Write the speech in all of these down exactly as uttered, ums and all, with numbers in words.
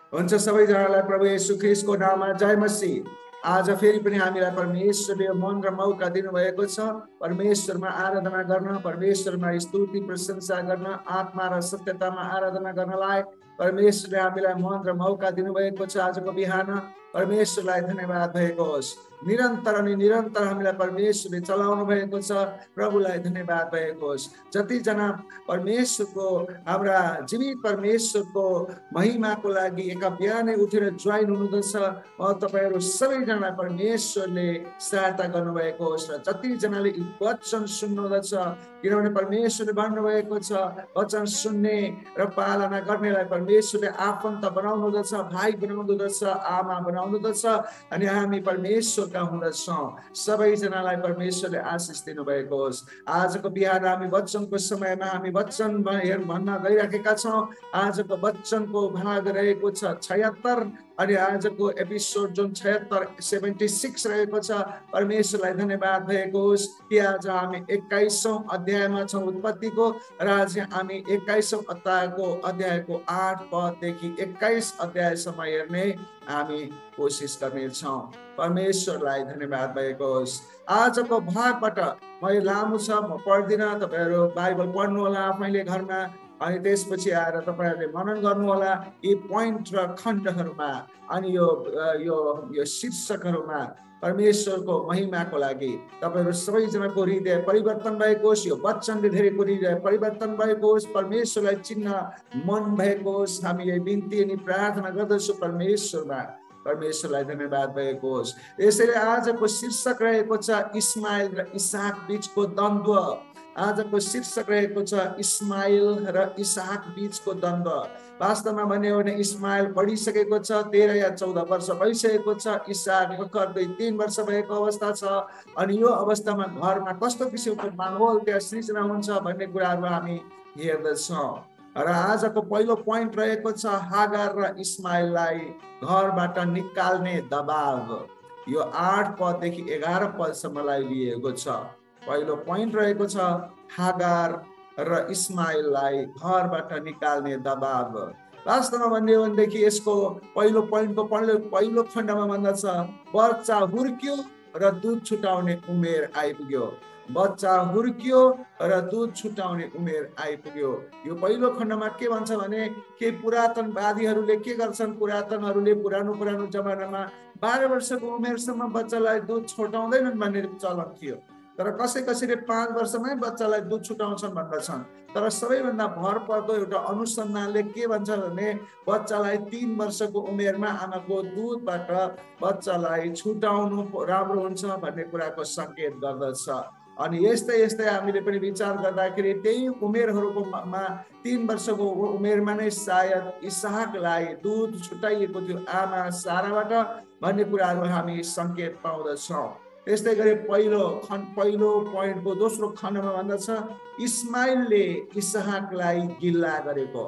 हुन्छ सबैजनालाई प्रभु येशू ख्रीष्टको नाममा जय मसीह। आज फेरि पनि हामीलाई परमेश्वरले मन र मौका दिनुभएको छ परमेश्वरमा आराधना गर्न, परमेश्वरमा स्तुति प्रशंसा गर्न, आत्मा र सत्यतामा आराधना गर्नलाई परमेश्वरले हामीलाई मन र मौका दिनुभएको छ। आजको बिहान परमेश्वरलाई धन्यवाद भएको होस्। निरन्तर अनि निरन्तर हामीलाई परमेश्वरले चलाउनु भएको छ, प्रभुलाई धन्यवाद भएको होस्। जतिजना परमेश्वरको हाम्रा जीवित परमेश्वरको महिमाको लागि एक बिहानै उठेर जोइन हुनुहुँदछ, तपाईहरू सबैजनालाई परमेश्वरले सहायता गर्नुभएको होस्। र जतिजनाले वचन सुन्नुहुँदछ, किनभने परमेश्वरले भन्नुभएको छ वचन सुन्ने र पालना गर्नेलाई परमेश्वरले आफन्त बनाउनुहुँदछ, भाइ बनाउनुहुँदछ, आमा बनाउनुहुँदछ, अनि हामी परमेश्वरका हुँदछौँ। सबैजनालाई परमेश्वरले आशिष दिनुभएको होस्। आजको बिहान हामी वचनको समयमा हामी वचन भन्न गइराखेका छौँ। आजको वचनको भाग रहेको छ छयत्तर, अनि आजको एपिसोड जुन छयत्तर सेभेन्टी सिक्स रहेको छ। परमेश्वरलाई धन्यवाद भएको होस् कि आज हामी एक्काइसौँ अध्यायमा छौँ उत्पत्तिको, र आज हामी एक्काइसौँ अध्यायको अध्यायको आठ पददेखि एक्काइस अध्यायसम्म हेर्ने हामी कोसिस गर्नेछौँ। परमेश्वरलाई धन्यवाद भएको होस्। आजको भागबाट म लामो छ, म पढ्दिनँ, तपाईँहरू बाइबल पढ्नु होला आफैले घरमा, अनि त्यसपछि आएर तपाईँहरूले मनन गर्नु होला यी पोइन्ट र खण्डहरूमा, अनि यो यो यो शीर्षकहरूमा। परमेश्वरको महिमाको लागि तपाईँहरू सबैजनाको हृदय परिवर्तन भएको होस्। यो वचनले धेरैको हृदय परिवर्तन भएको होस्। परमेश्वरलाई चिन्न मन भएको होस्। हामी यही बिन्ती अनि प्रार्थना गर्दछौँ परमेश्वरमा। परमेश्वरलाई धन्यवाद भएको होस्। यसैले आजको शीर्षक रहेको छ इस्माइल र इसाक बीचको द्वन्द्व। आजको शीर्षक रहेको छ इस्माइल र इसाक बीचको द्वन्द्व। वास्तवमा भन्यो भने इस्माइल पढिसकेको छ, तेह्र या चौध वर्ष भइसकेको छ। इसाक भर्खर दुई तिन वर्ष भएको अवस्था छ। अनि यो अवस्थामा घरमा कस्तो किसिमको माहौल त्यहाँ सृजना हुन्छ भन्ने कुराहरू हामी हेर्दछौँ। र आजको पहिलो पोइन्ट रहेको छ हागार र इस्माइललाई घरबाट निकाल्ने दबाव। यो आठ पददेखि एघार पदसम्मलाई लिएको छ। पहिलो पोइन्ट रहेको छ हागार र इस्माइललाई घरबाट निकाल्ने दबाव। वास्तवमा भन्यो भनेदेखि यसको पहिलो पोइन्टको पहिलो पहिलो खण्डमा भन्दछ बच्चा हुर्क्यो र दुध छुटाउने उमेर आइपुग्यो। बच्चा हुर्क्यो र दुध छुटाउने उमेर आइपुग्यो। यो पहिलो खण्डमा के भन्छ भने के पुरातनवादीहरूले के गर्छन्, पुरातनहरूले पुरानो पुरानो जमानामा बाह्र वर्षको उमेरसम्म बच्चालाई दुध छुटाउँदैनन् भन्ने चलन थियो। तर कसै कसैले पाँच वर्षमै बच्चालाई दुध छुटाउँछन् भन्दछन्। तर सबैभन्दा भर पर्दो एउटा अनुसन्धानले के भन्छ भने बच्चालाई तीन वर्षको उमेरमा आमाको दुधबाट बच्चालाई छुटाउनु राम्रो हुन्छ भन्ने कुराको सङ्केत गर्दछ। अनि यस्तै यस्तै हामीले पनि विचार गर्दाखेरि त्यही उमेरहरूको मा तीन वर्षको उमेरमा नै सायद इसाकलाई दुध छुटाइएको थियो आमा साराबाट भन्ने कुराहरू हामी सङ्केत पाउँदछौँ। त्यस्तै गरी पहिलो खण्ड पहिलो पोइन्टको दोस्रो खण्डमा भन्दछ इस्माइलले इसाकलाई गिल्ला गरेको।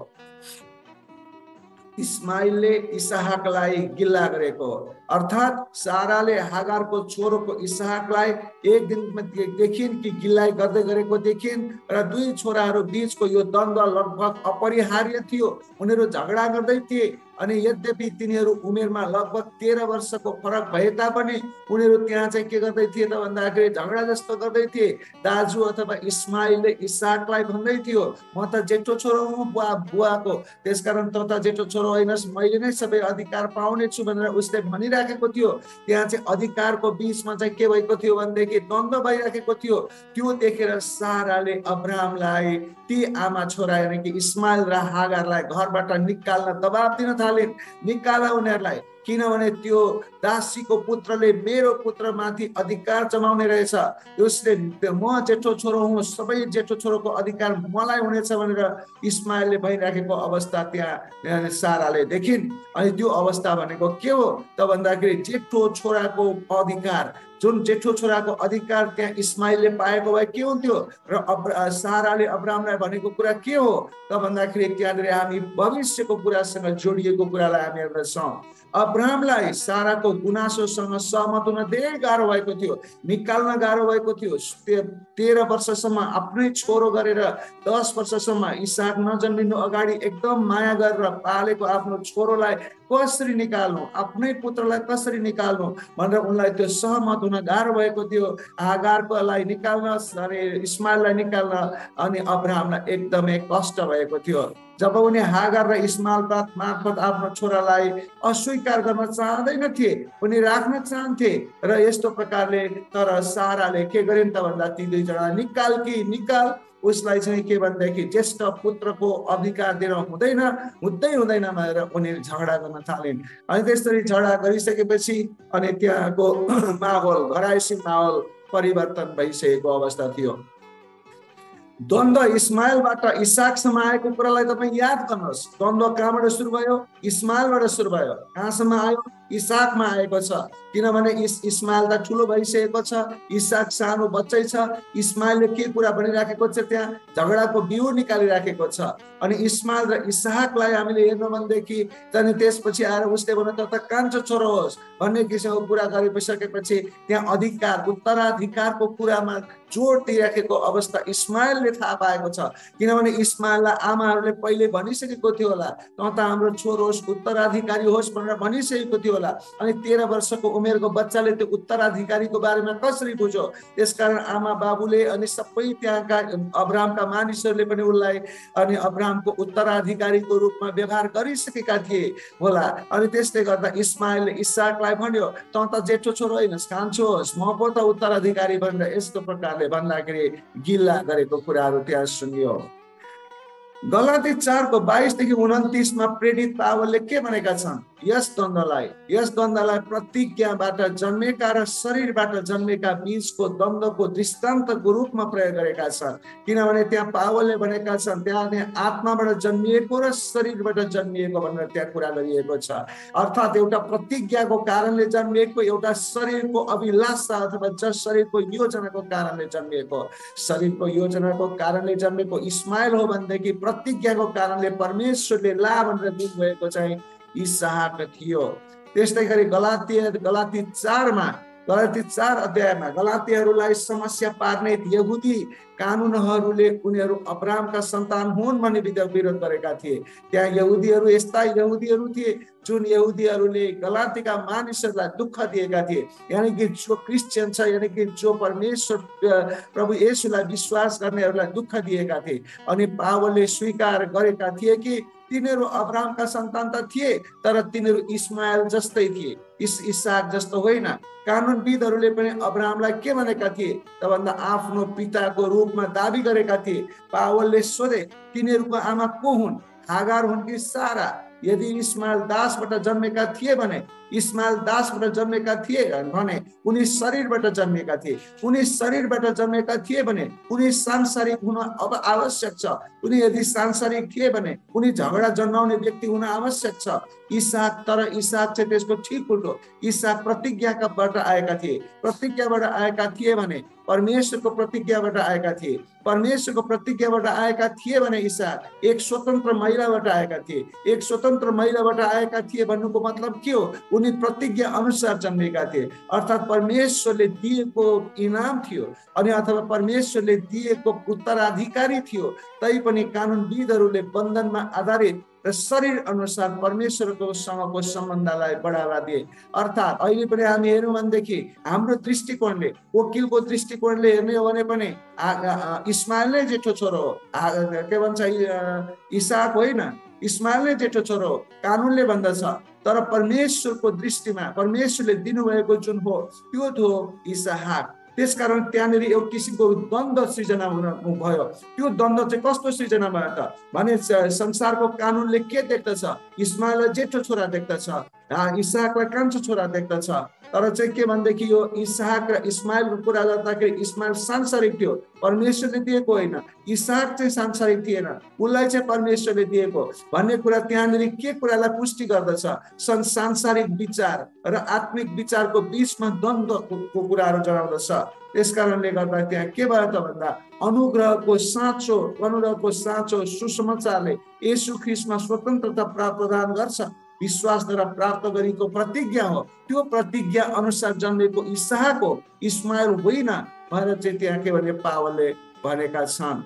इस्माइलले इसाकलाई गिल्ला गरेको अर्थात् साराले हागारको छोरोको इसाकलाई एक दिनमा देखिन् कि गिल्लाई गर्दै गरेको देखिन्, र दुई छोराहरू बीचको यो द्वन्द्व लगभग अपरिहार्य थियो। उनीहरू झगडा गर्दै थिए, अनि यद्यपि तिनीहरू उमेरमा लगभग तेह्र वर्षको फरक भए तापनि उनीहरू त्यहाँ चाहिँ के गर्दै थिए त भन्दाखेरि झगडा जस्तो गर्दै थिए। दाजु अथवा इस्माइलले इसाकलाई भन्दै थियो म त जेठो छोरो हुँ बुवा बुवाको, त्यसकारण त त जेठो छोरो होइनस्, मैले नै सबै अधिकार पाउने छु भनेर उसले भनिराखेको थियो। त्यहाँ चाहिँ अधिकारको बीचमा चाहिँ के भएको थियो भनेदेखि द्वन्द्व भइराखेको थियो। त्यो देखेर साराले अब्रामलाई ती आमा छोरा यानि कि इस्माइल र हागारलाई घरबाट निकाल्न दबाब दिन थालिन्। निकाल उनीहरूलाई, किनभने त्यो दासीको पुत्रले मेरो पुत्रमाथि अधिकार जमाउने रहेछ। उसले म जेठो छोरो हुँ, सबै जेठो छोरोको अधिकार मलाई हुनेछ भनेर इस्माइलले भइराखेको अवस्था त्यहाँ साराले देखिन्। अनि त्यो अवस्था भनेको के हो त भन्दाखेरि जेठो छोराको अधिकार, जुन जेठो छोराको अधिकार त्यहाँ इस्माइलले पाएको भए के हुन्थ्यो र साराले अब्रामलाई भनेको कुरा के हो त भन्दाखेरि त्यहाँनिर हामी भविष्यको कुरासँग जोडिएको कुरालाई हामी हेर्दछौँ। अब्रामलाई साराको गुनासोसँग सहमत हुन धेरै गाह्रो भएको थियो, निकाल्न गाह्रो भएको थियो। तेह्र वर्षसम्म आफ्नै छोरो गरेर दस वर्षसम्म इसाक नजन्मिनु अगाडि एकदम माया गरेर पालेको आफ्नो छोरोलाई कसरी निकाल्नु, आफ्नै पुत्रलाई कसरी निकाल्नु भनेर उनलाई त्यो सहमत हुन गाह्रो भएको थियो। हागारकोलाई निकाल्न, अरे इस्माइललाई निकाल्न अनि अब्रामलाई एकदमै कष्ट भएको थियो। जब उनी हागार र इस्माइल मार्फत आफ्नो छोरालाई अस्वीकार गर्न चाहँदैन थिए, उनी राख्न चाहन्थे र यस्तो प्रकारले, तर साराले के गरिन् त भन्दा ती दुईजना निकाल कि निकाल, उसलाई चाहिँ के भन्दाखेरि ज्येष्ठ पुत्रको अधिकार दिन हुँदैन हुँदै हुँदैन भनेर उनीहरू झगडा गर्न थालिन्। अनि त्यसरी झगडा गरिसकेपछि अनि त्यहाँको माहौल, घरायसी माहौल परिवर्तन भइसकेको अवस्था थियो। द्वन्द्व इस्माइलबाट इसाकसम्म आएको कुरालाई तपाईँ याद गर्नुहोस्। द्वन्द्व कहाँबाट सुरु भयो? इस्माइलबाट सुरु भयो। कहाँसम्म आयो? इसाकमा आएको छ। किनभने इस इस्माइल त ठुलो भइसकेको छ, इसाक सानो बच्चै छ। इस्माइलले के कुरा भनिराखेको छ? त्यहाँ झगडाको बिउ निकालिराखेको छ। अनि इस्माइल र इसाकलाई हामीले हेर्नु भनेदेखि त्यहाँदेखि त्यसपछि आएर उसले भन्यो त त कान्छो छोरो होस् भन्ने किसिमको कुरा गरिसकेपछि त्यहाँ अधिकार, उत्तराधिकारको कुरामा जोड दिइराखेको अवस्था इस्माइलले थाहा पाएको छ। किनभने इस्माइललाई आमाहरूले पहिले भनिसकेको थियो होला, त त हाम्रो छोरो होस्, उत्तराधिकारी होस् भनेर भनिसकेको थियो होला। अनि तेह्र वर्षको उमेरको बच्चाले त्यो उत्तराधिकारीको बारेमा कसरी बुझ्यो? त्यसकारण आमा बाबुले अनि सबै त्यहाँका अब्रामका मानिसहरूले पनि उसलाई अनि अब्रामको उत्तराधिकारीको रूपमा व्यवहार गरिसकेका थिए होला। अनि त्यसले गर्दा इस्माइलले इसाकलाई भन्यो त त जेठो छोरो होइनस्, कान्छो होस्, म पो त उत्तराधिकारी भनेर यस्तो प्रकारले भन्दाखेरि गिल्ला गरेको कुराहरू त्यहाँ सुनियो। गलाती चारको बाइसदेखि उन्तिसमा प्रेरित पावलले के भनेका छन्? यस द्वन्द्वलाई यस द्वन्द्वलाई प्रतिज्ञाबाट जन्मेका र शरीरबाट जन्मेका बीचको द्वन्द्वको दृष्टान्तको रूपमा प्रयोग गरेका छन्। किनभने त्यहाँ पावलले भनेका छन् त्यहाँ आत्माबाट जन्मिएको र शरीरबाट जन्मिएको भनेर त्यहाँ कुरा गरिएको छ। अर्थात् एउटा प्रतिज्ञाको कारणले जन्मिएको, एउटा शरीरको अभिलाषा अथवा जस शरीरको योजनाको कारणले जन्मिएको। शरीरको योजनाको कारणले जन्मेको इस्माइल हो भनेदेखि प्रतिज्ञाको कारणले परमेश्वरले ला भनेर दिनुभएको चाहिँ इसाक थियो। त्यस्तै गरी गलाती गलाती चारमा गलाती चार अध्यायमा गलातीहरूलाई समस्या पार्ने यहुदी कानुनहरूले उनीहरू अब्रामका सन्तान हुन् भन्ने विरोध गरेका थिए। त्यहाँ यहुदीहरू यस्ता यहुदीहरू थिए जुन यहुदीहरूले गलातीका मानिसहरूलाई दुःख दिएका थिए। यानी कि जो क्रिस्चियन छ, यानी कि जो परमेश्वर प्रभु येशूलाई विश्वास गर्नेहरूलाई दुःख दिएका थिए। अनि पावलले स्वीकार गरेका थिए कि तिनीहरू अब्रामका सन्तान त थिए, तर तिनीहरू इस्माइल जस्तै थिए, इस इसाक जस्तो होइन। कानुनविदहरूले पनि अब्रामलाई के भनेका थिए त भन्दा आफ्नो पिताको रूपमा दाबी गरेका थिए। पावलले सोधे तिनीहरूको आमा को हुन्? हागार हुन् कि सारा? यदि इस्माइल दासबाट जन्मेका थिए भने इस्माइल दासबाट जन्मेका थिए भने उनी शरीरबाट जन्मेका थिए। उनी शरीरबाट जन्मेका थिए भने उनी सांसारिक हुन अब आवश्यक छ। उनी यदि सांसारिक थिए भने उनी झगडा जन्माउने व्यक्ति हुन आवश्यक छ। इसाक तर इसाक चाहिँ त्यसको ठिक उल्टो, इसाक प्रतिज्ञाबाट आएका थिए। प्रतिज्ञाबाट आएका थिए भने परमेश्वरको प्रतिज्ञाबाट आएका थिए। परमेश्वरको प्रतिज्ञाबाट आएका थिए भने इसाक एक स्वतन्त्र महिलाबाट आएका थिए। एक स्वतन्त्र महिलाबाट आएका थिए भन्नुको मतलब के हो? उनी प्रतिज्ञा अनुसार जन्मेका थिए। अर्थात् परमेश्वरले दिएको इनाम थियो अनि अथवा परमेश्वरले दिएको उत्तराधिकारी थियो। तैपनि कानुनविदहरूले बन्धनमा आधारित र शरीर अनुसार परमेश्वरको सँगको सम्बन्धलाई बढावा दिए। अर्थात् अहिले पनि हामी हेर्यौँ भनेदेखि हाम्रो दृष्टिकोणले, वकिलको दृष्टिकोणले हेर्ने हो भने पनि इस्माइल नै जेठो छोरो हो, के भन्छ इसाक होइन, इस्माइल नै जेठो छोरो हो कानुनले भन्दछ। तर परमेश्वरको दृष्टिमा परमेश्वरले दिनुभएको जुन हो त्यो हो इसाक। त्यसकारण त्यहाँनिर एउटा किसिमको द्वन्द्व सृजना हुन भयो। त्यो द्वन्द्व चाहिँ कस्तो सृजना भयो त भने संसारको कानुनले के देख्दछ? इस्माइललाई जेठो छोरा देख्दछ इसाकलाई कान्छो छोरा देख्दछ। तर चाहिँ के भनेदेखि यो इसाक र इस्माइलको कुरा गर्दाखेरि इस्माइल सांसारिक थियो, परमेश्वरले दिएको होइन। इसाक चाहिँ सांसारिक थिएन, उसलाई चाहिँ परमेश्वरले दिएको भन्ने कुरा त्यहाँनिर के कुरालाई पुष्टि गर्दछ? सांसारिक विचार र आत्मिक विचारको बीचमा द्वन्द्वको कुराहरू जनाउँदछ। त्यस कारणले गर्दा त्यहाँ के भयो त भन्दा अनुग्रहको साँचो अनुग्रहको साँचो सुसमाचारले येशू ख्रीष्टमा स्वतन्त्रता प्रदान गर्छ। विश्वासद्वारा प्राप्त गरेको प्रतिज्ञा हो, त्यो प्रतिज्ञा अनुसार जन्मेको इसहाक हो, इस्माइल होइन भनेर चाहिँ त्यहाँ के भने पावलले भनेका छन्।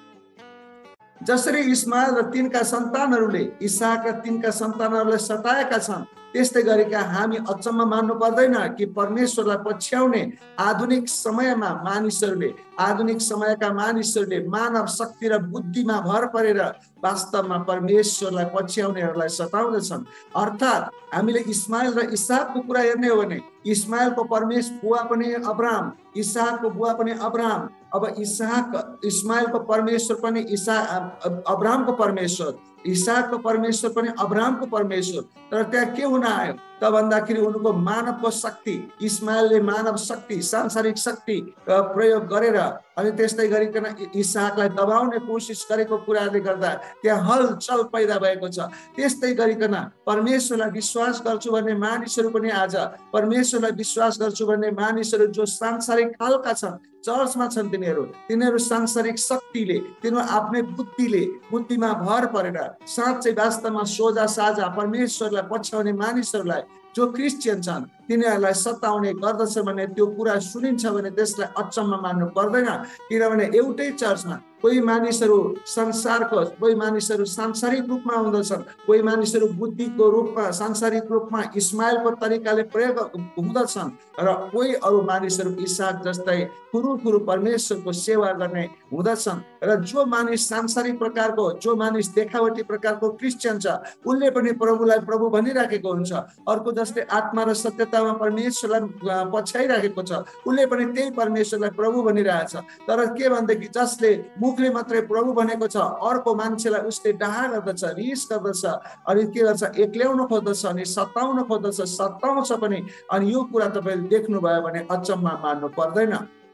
जसरी इस्माइल र तिनका सन्तानहरूले इसहाक र तिनका सन्तानहरूलाई सताएका छन्, त्यस्तै गरेका हामी अचम्म मान्नु पर्दैन कि परमेश्वरलाई पछ्याउने आधुनिक समयमा मानिसहरूले आधुनिक समयका मानिसहरूले मानव शक्ति र बुद्धिमा भर परेर वास्तवमा परमेश्वरलाई पछ्याउनेहरूलाई सताउँदछन्। अर्थात् हामीले इस्माइल र इसहाकको कुरा हेर्ने हो भने इस्माइलको परमेश्वर बुवा पनि अब्राहम, इसहाकको बुवा पनि अब्राहम। अब इसहाक इस्माइलको परमेश्वर पनि इसा अब्राहमको परमेश्वर, इसहाकको परमेश्वर पनि अब्राहमको परमेश्वर। तर त्यहाँ के हुन आयो त भन्दाखेरि उनको मानवको शक्ति, इस्माइलले मानव शक्ति सांसारिक शक्ति प्रयोग गरेर अनि त्यस्तै गरिकन इसहाकलाई दबाउने कोसिस गरेको कुराले गर्दा त्यहाँ हलचल पैदा भएको छ। त्यस्तै गरिकन परमेश्वरलाई विश्वास गर्छु भन्ने मानिसहरू पनि आज परमेश्वरलाई विश्वास गर्छु भन्ने मानिसहरू जो सांसारिक खालका छन्, चर्चमा छन्, तिनीहरू तिनीहरू सांसारिक शक्तिले, तिनीहरू आफ्नै बुद्धिले बुद्धिमा भर परेर साँच्चै वास्तवमा सोझा साझा परमेश्वरलाई पछ्याउने मानिसहरूलाई जो क्रिस्चियन छन् तिनीहरूलाई सताउने गर्दछ भने त्यो कुरा सुनिन्छ भने त्यसलाई अचम्म मान्नु पर्दैन। किनभने एउटै चर्चमा कोही मानिसहरू संसारको, कोही मानिसहरू सांसारिक रूपमा हुँदछन्, कोही मानिसहरू बुद्धिको रूपमा सांसारिक रूपमा इस्माइलको तरिकाले प्रयोग हुँदछन् र कोही अरू मानिसहरू इसहाक जस्तै कुरु कुरु परमेश्वरको सेवा गर्ने हुँदछन्। र जो मानिस सांसारिक प्रकारको, जो मानिस देखावटी प्रकारको क्रिस्चियन छ उसले पनि प्रभुलाई प्रभु भनिराखेको हुन्छ। अर्को जस्तै आत्मा र सत्यतामा परमेश्वरलाई पछ्याइराखेको छ उसले पनि त्यही परमेश्वरलाई प्रभु भनिरहेछ। तर के भनेदेखि जसले मुखले मात्रै प्रभु भनेको छ अर्को मान्छेलाई उसले डाहा गर्दछ, रिस गर्दछ, अनि के गर्छ एक्ल्याउन खोज्दछ, अनि सताउन खोज्दछ, सताउँछ पनि। अनि यो कुरा तपाईँले देख्नुभयो भने अचम्म मान्नु पर्दैन।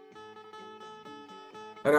र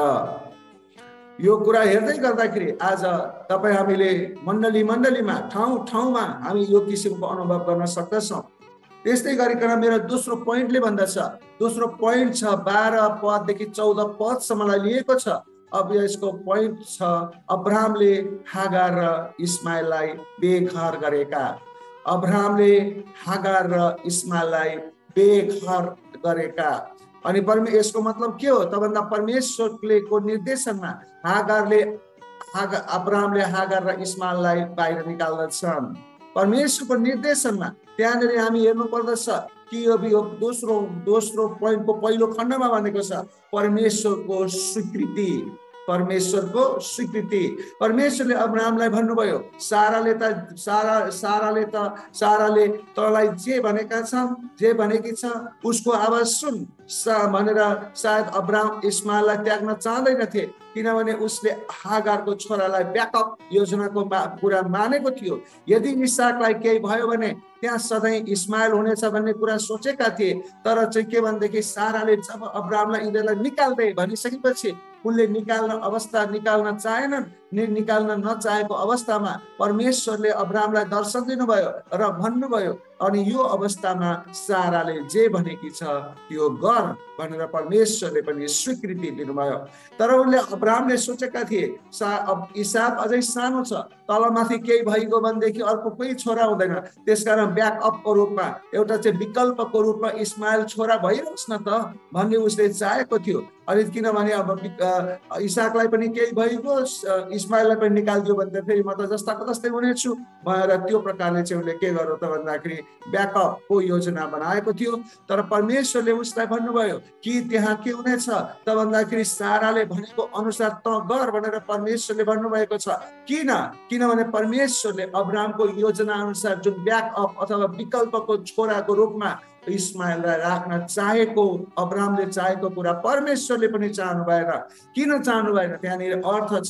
यो कुरा हेर्दै गर्दाखेरि आज तपाईँ हामीले मण्डली मण्डलीमा ठाउँ ठाउँमा हामी यो किसिमको अनुभव गर्न सक्दछौँ। त्यस्तै गरिकन मेरो दोस्रो पोइन्टले भन्दछ, दोस्रो पोइन्ट छ बाह्र पददेखि चौध पदसम्मलाई लिएको छ। अब यसको पोइन्ट छ अब्राहमले हागार र इस्माइललाई बेघर गरेका। अब्राहमले हागार र इस्माइललाई बेघर गरेका। अनि परमे यसको मतलब के हो त भन्दा परमेश्वरले को निर्देशनमा हागारले हागा अब्राहमले हागार र इस्माइललाई बाहिर निकाल्दछन्। परमेश्वरको निर्देशनमा त्यहाँनिर हामी हेर्नु पर्दछ कि यो दोस्रो दोस्रो पोइन्टको पहिलो खण्डमा भनेको छ परमेश्वरको स्वीकृति। परमेश्वरको स्वीकृति। परमेश्वरले अब्राहमलाई भन्नुभयो, साराले त सारा साराले त साराले तँलाई जे भनेका छन्, जे भनेकी छ उसको आवाज सुन भनेर सायद अब्राहम इस्माइललाई त्याग्न चाहँदैनथे, किनभने उसले हागारको छोरालाई ब्याकअप योजनाको कुरा मानेको थियो। यदि इसहाकलाई केही भयो भने त्यहाँ सधैँ इस्माइल हुनेछ भन्ने कुरा सोचेका थिए। तर चाहिँ के भनेदेखि साराले जब अब्राहमलाई यिनीहरूलाई निकाल्दै भनिसकेपछि उनले निकाल्न अवस्था निकाल्न चाहेनन्। निकाल्न नचाहेको अवस्थामा परमेश्वरले अब्राहमलाई दर्शन दिनुभयो र भन्नुभयो, अनि यो अवस्थामा साराले जे भनेकी छ त्यो गर भनेर परमेश्वरले पनि स्वीकृति दिनुभयो। तर उनले अब्राहमले सोचेका थिए सा इसहाक अझै सानो छ, तलमाथि केही भइगयो भनेदेखि अर्को कोही छोरा हुँदैन, त्यसकारण ब्याकअपको रूपमा एउटा चाहिँ विकल्पको रूपमा इस्माइल छोरा भइरहोस् न त भन्ने उसले चाहेको थियो। अनि किनभने अब इसहाकलाई पनि केही भइगयो, इस्माइललाई पनि निकालिदियो भने त फेरि म त जस्ताको तस्तै हुनेछु भनेर त्यो प्रकारले चाहिँ उसले के गर्यो त भन्दाखेरि ब्याकअपको योजना बनाएको थियो। तर परमेश्वरले उसलाई भन्नुभयो कि त्यहाँ के हुनेछ त भन्दाखेरि साराले भनेको अनुसार त गर भनेर परमेश्वरले भन्नुभएको छ। किन? किनभने परमेश्वरले अब्राहमको योजना अनुसार जुन ब्याकअप अथवा विकल्पको छोराको रूपमा इस्माइललाई राख्न चाहेको, अब्राहमले चाहेको कुरा परमेश्वरले पनि चाहनु भएन। किन चाहनु भएन? त्यहाँनिर अर्थ छ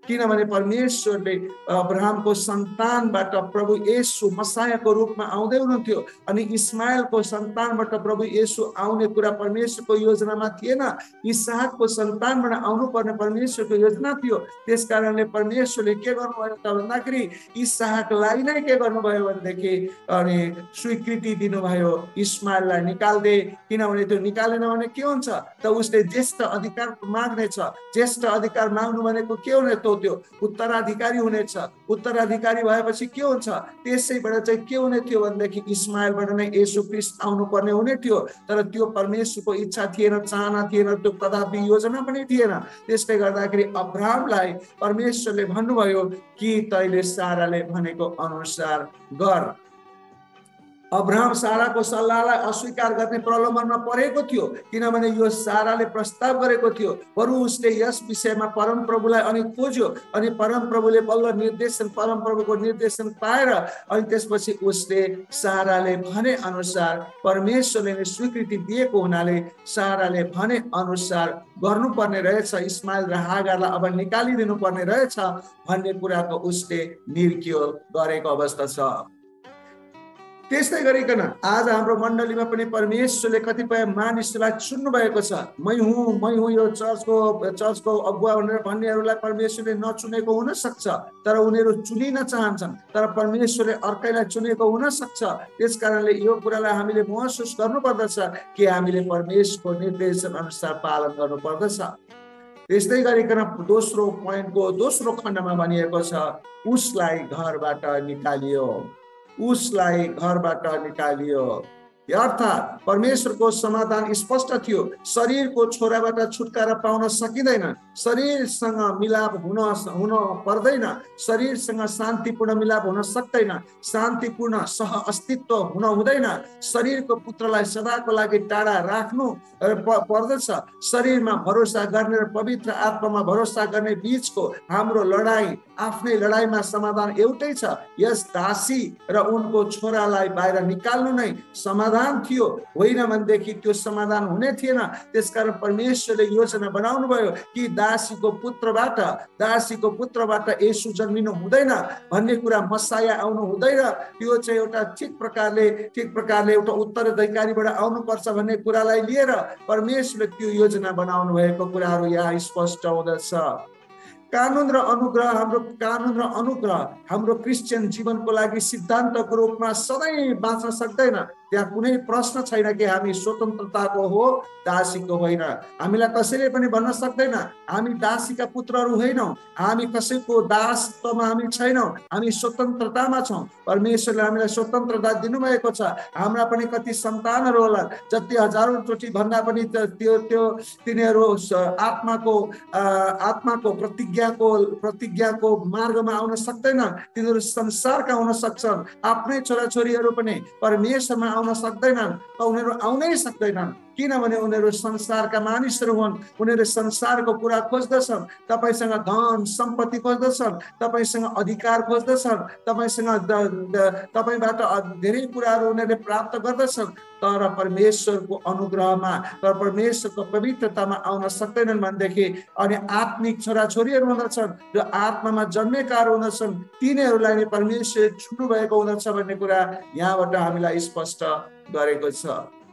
किनभने परमेश्वरले अब्राहमको सन्तानबाट प्रभु येशू मसायाको रूपमा आउँदै हुनुहुन्थ्यो अनि इस्माइलको सन्तानबाट प्रभु येशू आउने कुरा परमेश्वरको योजनामा थिएन। इसहाकको सन्तानबाट आउनुपर्ने परमेश्वरको योजना थियो। त्यसकारणले परमेश्वरले के गर्नुभयो त भन्दाखेरि इसहाकलाई नै के गर्नुभयो भनेदेखि अनि स्वीकृति दिनुभयो, इस्माइललाई निकाल्दे। किनभने त्यो निकालेन भने के हुन्छ त उसले ज्येष्ठ अधिकार माग्नेछ। ज्येष्ठ अधिकार माग्नु भनेको के हुने त त्यो उत्तराधिकारी हुनेछ। उत्तराधिकारी भएपछि के हुन्छ, त्यसैबाट चाहिँ के हुने थियो भनेदेखि इस्माइलबाट नै येशू ख्रीष्ट आउनु पर्ने हुने थियो। तर त्यो परमेश्वरको इच्छा थिएन, चाहना थिएन, त्यो कदापि योजना पनि थिएन। त्यसले गर्दाखेरि अब्राहमलाई परमेश्वरले भन्नुभयो कि तैले साराले भनेको अनुसार गर। अब्राहम साराको सल्लाहलाई अस्वीकार गर्ने प्रलोभनमा परेको थियो, किनभने यो साराले प्रस्ताव गरेको थियो। बरु उसले यस विषयमा परमप्रभुलाई अनि खोज्यो अनि परमप्रभुले बल्ल निर्देशन परमप्रभुको निर्देशन पाएर अनि त्यसपछि उसले साराले भने अनुसार परमेश्वरले नै स्वीकृति दिएको हुनाले साराले भने अनुसार गर्नुपर्ने रहेछ। इस्माइल र हागारलाई अब निकालिदिनु पर्ने रहेछ भन्ने कुराको उसले निर्क्रिय गरेको अवस्था छ। त्यस्तै गरिकन आज हाम्रो मण्डलीमा पनि परमेश्वरले कतिपय मानिसलाई चुन्नु भएको छ। मै हुँ मै हुँ यो चर्चको चर्चको अगुवा भनेर भन्नेहरूलाई परमेश्वरले नचुनेको हुन सक्छ, तर उनीहरू चुनिन चाहन्छन्। तर परमेश्वरले अर्कैलाई चुनेको हुन सक्छ। त्यसकारणले यो कुरालाई हामीले महसुस गर्नुपर्दछ कि हामीले परमेश्वरको निर्देशन अनुसार पालन गर्नुपर्दछ। त्यस्तै गरिकन दोस्रो पोइन्टको दोस्रो खण्डमा भनिएको छ, उसलाई घरबाट निकालियो, उसलाई घरबाट निकालियो। अर्थात् परमेश्वरको समाधान स्पष्ट थियो। शरीरको छोराबाट छुटकारा पाउन सकिँदैन, शरीरसँग मिलाप हुन हुन पर्दैन, शरीरसँग शान्तिपूर्ण मिलाप हुन सक्दैन, शान्तिपूर्ण सह अस्तित्व हुन हुँदैन। शरीरको पुत्रलाई सदाको लागि टाढा राख्नु पर्दछ। शरीरमा भरोसा गर्ने र पवित्र आत्मामा भरोसा गर्ने बीचको हाम्रो लडाई, आफ्नै लडाईमा समाधान एउटै छ। यस दासी र उनको छोरालाई बाहिर निकाल्नु नै समाधान थियो, होइन भनेदेखि त्यो समाधान हुने थिएन। त्यसकारण परमेश्वरले योजना बनाउनु भयो कि दासीको पुत्रबाट दासीको पुत्रबाट येशू जन्मिनु हुँदैन भन्ने कुरा, मसाया आउनु हुँदैन। त्यो चाहिँ एउटा ठिक प्रकारले ठिक प्रकारले एउटा उत्तराधिकारीबाट आउनुपर्छ भन्ने कुरालाई लिएर परमेश्वरले त्यो योजना बनाउनु भएको कुराहरू यहाँ स्पष्ट हुँदछ। कानुन र अनुग्रह हाम्रो कानुन र अनुग्रह हाम्रो क्रिस्चियन जीवनको लागि सिद्धान्तको रूपमा सधैँ बाँच्न सक्दैन। त्यहाँ कुनै प्रश्न छैन कि हामी स्वतन्त्रताको हो, दासीको होइन। हामीलाई कसैले पनि भन्न सक्दैन हामी दासीका पुत्रहरू होइनौँ, हामी कसैको दासत्वमा हामी छैनौँ, हामी स्वतन्त्रतामा छौँ। परमेश्वरले हामीलाई स्वतन्त्रता दिनुभएको छ। हाम्रा पनि कति सन्तानहरू होला, जति हजारौँ चोटि भन्दा पनि त्यो त्यो तिनीहरू आत्माको आत्माको प्रतिज्ञाको प्रतिज्ञाको मार्गमा आउन सक्दैन। तिनीहरू संसारका हुन सक्छन्, आफ्नै छोराछोरीहरू पनि परमेश्वरमा आउन सक्दैनन्, उनीहरू आउनै सक्दैनन्। किनभने उनीहरू संसारका मानिसहरू हुन्, उनीहरू संसारको कुरा खोज्दछन्। तपाईसँग धन सम्पत्ति खोज्दछन्, तपाईसँग अधिकार खोज्दछन्, तपाईसँग तपाईबाट धेरै कुराहरू उनीहरूले प्राप्त गर्दछन्। तर परमेश्वरको अनुग्रहमा, तर परमेश्वरको पवित्रतामा आउन सक्दैनन् भनेदेखि अनि आत्मिक छोराछोरीहरू हुँदछन् जो आत्मामा जन्मेकाहरू हुँदछन्, तिनीहरूलाई नै परमेश्वरले छुट्नु भएको हुँदछ भन्ने कुरा यहाँबाट हामीलाई स्पष्ट गरेको छ।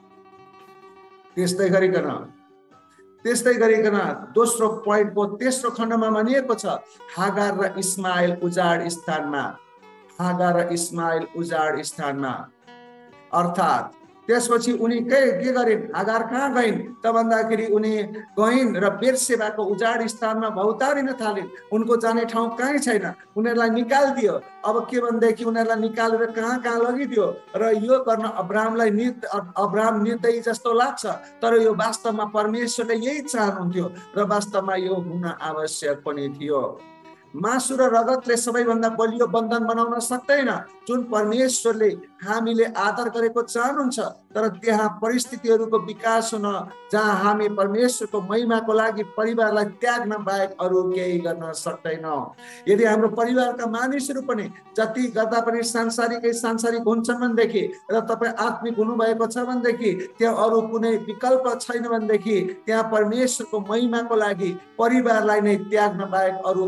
त्यस्तै गरिकन त्यस्तै गरिकन दोस्रो पोइन्टको तेस्रो खण्डमा भनिएको छ, हागार र इस्माइल उजाड स्थानमा, हागार र इस्माइल उजाड स्थानमा। अर्थात् त्यसपछि उनी के के गरिन्, हागार कहाँ गइन् त भन्दाखेरि उनी गइन् र बेर्सेबाको उजाड स्थानमा भौतारिन थालिन्। उनको जाने ठाउँ कहीँ छैन, उनीहरूलाई निकालिदियो। अब के भनेदेखि उनीहरूलाई निकालेर कहाँ कहाँ लगिदियो र यो गर्न अब्राहमलाई निर् अब्राहम निर्दयी जस्तो लाग्छ, तर यो वास्तवमा परमेश्वरले यही चाहनुहुन्थ्यो र वास्तवमा यो हुन आवश्यक पनि थियो। मासु र रगतले सबैभन्दा बलियो बन्धन बनाउन सक्दैन। जुन परमेश्वरले हामीले आदर गरेको चाहनुहुन्छ, तर त्यहाँ परिस्थितिहरूको विकास हुन जहाँ हामी परमेश्वरको महिमाको लागि परिवारलाई त्याग्न बाहेक अरू केही गर्न सक्दैनौँ। यदि हाम्रो परिवारका मानिसहरू पनि जति गर्दा पनि सांसारिकै सांसारिक हुन्छन् भनेदेखि र तपाईँ आत्मिक हुनुभएको छ भनेदेखि त्यहाँ अरू कुनै विकल्प छैन भनेदेखि त्यहाँ परमेश्वरको महिमाको लागि परिवारलाई नै त्याग्न बाहेक अरू केही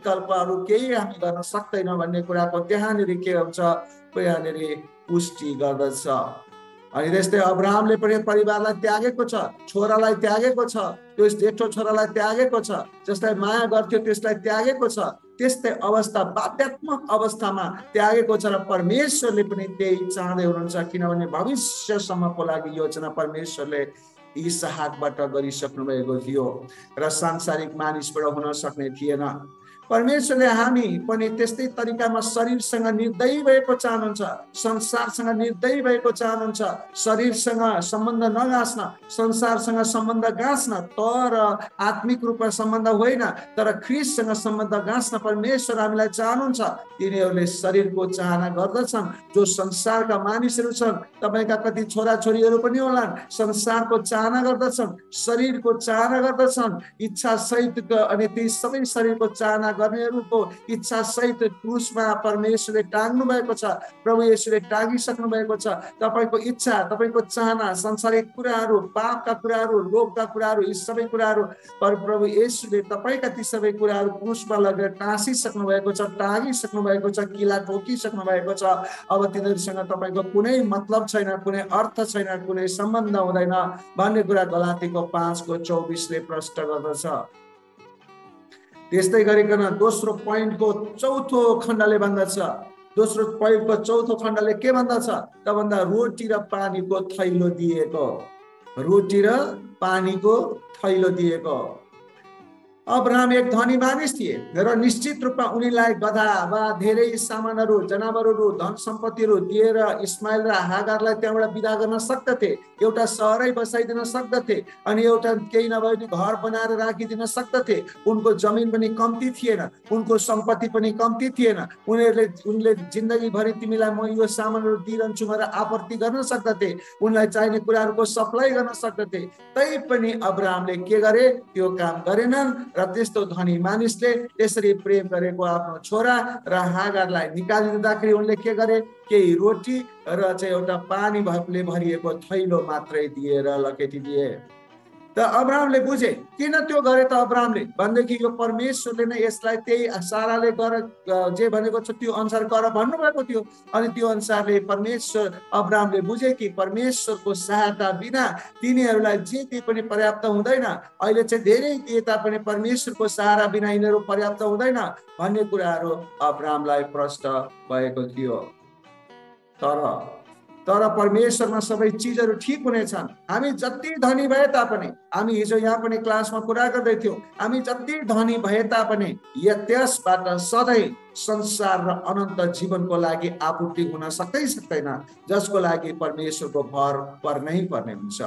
विकल्पहरू केही हामी गर्न सक्दैनौँ भन्ने कुराको त्यहाँनिर के हुन्छ त्यहाँनिर पुष्टि गर्दछ। अनि त्यस्तै अब्राहमले पनि परिवारलाई त्यागेको छ, छोरालाई त्यागेको छ, त्यो जेठो छोरालाई त्यागेको छ, जसलाई माया गर्थ्यो त्यसलाई त्यागेको छ। त्यस्तै अवस्था बाध्यात्मक अवस्थामा त्यागेको छ र परमेश्वरले पनि त्यही चाहँदै हुनुहुन्छ, किनभने भविष्यसम्मको लागि योजना परमेश्वरले इसहाकबाट गरिसक्नु भएको थियो र सांसारिक मानिसबाट हुन सक्ने थिएन। परमेश्वरले हामी पनि त्यस्तै तरिकामा शरीरसँग निर्दयी भएको चाहनुहुन्छ, संसारसँग निर्दयी भएको चाहनुहुन्छ, शरीरसँग सम्बन्ध नगाँच्न, संसारसँग सम्बन्ध गाँच्न, तर आत्मिक रूपमा सम्बन्ध होइन, तर ख्रीष्टसँग सम्बन्ध गाँच्न परमेश्वर हामीलाई चाहनुहुन्छ। तिनीहरूले शरीरको चाहना गर्दछन्। जो संसारका मानिसहरू छन्, तपाईँका कति छोराछोरीहरू पनि होलान्, संसारको चाहना गर्दछन्, शरीरको चाहना गर्दछन्, इच्छा सहित, अनि ती सबै शरीरको चाहना गर्नेहरूको इच्छा सहित क्रुसमा परमेश्वरले टाङ्नु भएको छ, प्रभु येशूले टाँगिसक्नु भएको छ। तपाईँको इच्छा, तपाईँको चाहना, संसारिक कुराहरू, पापका कुराहरू, लोभका कुराहरू, यी सबै कुराहरू पर प्रभु येशूले तपाईँका ती सबै कुराहरू क्रुसमा लगेर टाँसिसक्नु भएको छ, टाँगिसक्नु भएको छ, किला ठोकिसक्नु भएको छ। अब तिनीहरूसँग तपाईँको कुनै मतलब छैन, कुनै अर्थ छैन, कुनै सम्बन्ध हुँदैन भन्ने कुरा गलातीको पाँचको चौबिसले प्रष्ट गर्दछ। त्यस्तै गरिकन दोस्रो पोइन्टको चौथो खण्डले भन्दछ, दोस्रो पोइन्टको चौथो खण्डले के भन्दछ त भन्दा रोटी र पानीको थैलो दिएको, रोटी र पानीको थैलो दिएको। अब्राहम एक धनी मानिस थिए र निश्चित रूपमा उनीलाई गधा वा धेरै सामानहरू, जनावरहरू, धन सम्पत्तिहरू दिएर इस्माइल र हागारलाई त्यहाँबाट बिदा गर्न सक्दथे, एउटा सहरै बसाइदिन सक्दथे, अनि एउटा केही नभए पनि घर बनाएर राखिदिन सक्दथे। उनको जमिन पनि कम्ती थिएन, उनको सम्पत्ति पनि कम्ती थिएन। उनीहरूले उनले जिन्दगीभरि तिमीलाई म यो सामानहरू दिइरहन्छु भनेर आपत्ति गर्न सक्दथे, उनलाई चाहिने कुराहरूको सप्लाई गर्न सक्दथे। तै पनि अब्राहमले के गरे? त्यो काम गरेनन् र त्यस्तो धनी मानिसले त्यसरी प्रेम गरेको आफ्नो छोरा र हागारलाई निकालिदिँदाखेरि उनले के गरे? केही रोटी र चाहिँ एउटा पानीले भरिएको थैलो मात्रै दिएर लकेटिदिए। त अब्राहमले बुझे किन त्यो गरे त अब्राहमले भनेदेखि यो परमेश्वरले नै यसलाई त्यही साराले गर जे भनेको छ त्यो अनुसार गर भन्नुभएको थियो। अनि त्यो अनुसारले परमेश्वर अब्राहमले बुझे कि परमेश्वरको सहायता बिना तिनीहरूलाई जे दिए पनि पर्याप्त हुँदैन। अहिले चाहिँ धेरै दिए तापनि परमेश्वरको सहारा बिना यिनीहरू पर्याप्त हुँदैन भन्ने कुराहरू अब्राहमलाई प्रष्ट भएको थियो। तर तर परमेश्वरमा सबै चिजहरू ठिक हुनेछन्। हामी जति धनी भए तापनि, हामी हिजो यहाँ पनि क्लासमा कुरा गर्दै थियौँ, हामी जति धनी भए तापनि त्यसबाट सधैँ संसार र अनन्त जीवनको लागि आपूर्ति हुन सक्दै सक्दैन, जसको लागि परमेश्वरको भर पर्नै पर्ने हुन्छ।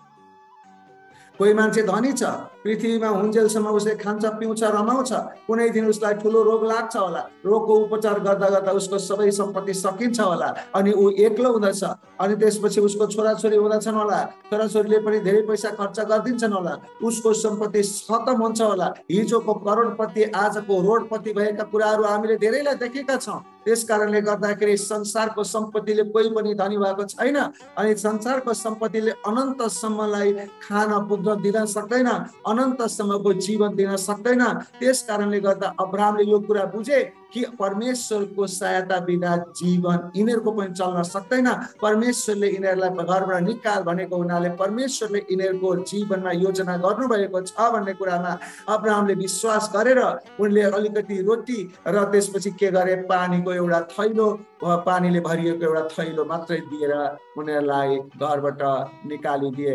कोही मान्छे धनी छ, पृथ्वीमा हुन्जेलसम्म उसले खान्छ, पिउँछ, रमाउँछ, कुनै दिन उसलाई ठुलो रोग लाग्छ होला, रोगको उपचार गर्दा गर्दा उसको सबै सम्पत्ति सकिन्छ होला, अनि ऊ एक्लो हुँदछ, अनि त्यसपछि उसको छोराछोरी हुँदछन् होला, छोराछोरीले पनि धेरै पैसा खर्च गरिदिन्छन् होला, उसको सम्पत्ति खतम हुन्छ होला। हिजोको करोडपति आजको रोडपति भएका कुराहरू हामीले धेरैलाई देखेका छौँ। त्यस कारणले गर्दाखेरि संसारको सम्पत्तिले कोही पनि धनी भएको छैन, अनि संसारको सम्पत्तिले अनन्तसम्मलाई खान पुग्न दिन सक्दैन, अनन्तसम्मको जीवन दिन सक्दैन। त्यस कारणले गर्दा अब्राहमले यो कुरा बुझे कि परमेश्वरको सहायता बिना जीवन यिनीहरूको पनि चल्न सक्दैन। परमेश्वरले यिनीहरूलाई घरबाट निकाल भनेको हुनाले परमेश्वरले यिनीहरूको जीवनमा योजना गर्नुभएको छ भन्ने कुरामा अब्राहमले विश्वास गरेर उनले अलिकति रोटी र त्यसपछि के गरे? पानीको एउटा थैलो, पानीले भरिएको एउटा थैलो मात्रै दिएर उनीहरूलाई घरबाट निकालिदिए।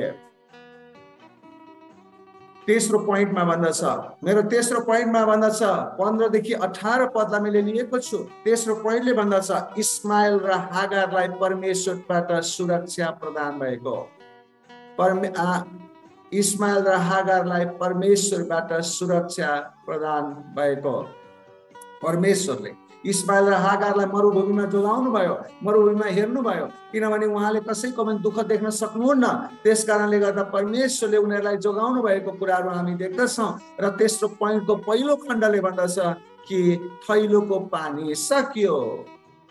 तेस्रो पोइन्टमा भन्दछ, मेरो तेस्रो पोइन्टमा भन्दछ पन्ध्रदेखि अठार पदलाई मैले लिएको छु। तेस्रो पोइन्टले भन्दछ इस्माइल र हागारलाई परमेश्वरबाट सुरक्षा प्रदान भएको। परमे इस्माइल र हागारलाई परमेश्वरबाट सुरक्षा प्रदान भएको। परमेश्वरले इस्माइल र हागारलाई मरुभूमिमा जोगाउनु भयो, मरुभूमिमा हेर्नु भयो, किनभने उहाँले कसैको पनि दुःख देख्न सक्नुहुन्न। त्यस कारणले गर्दा परमेश्वरले उनीहरूलाई जोगाउनु भएको कुराहरू हामी देख्दछौँ। र तेस्रो पोइन्टको पहिलो खण्डले भन्दछ कि थैलोको पानी सकियो,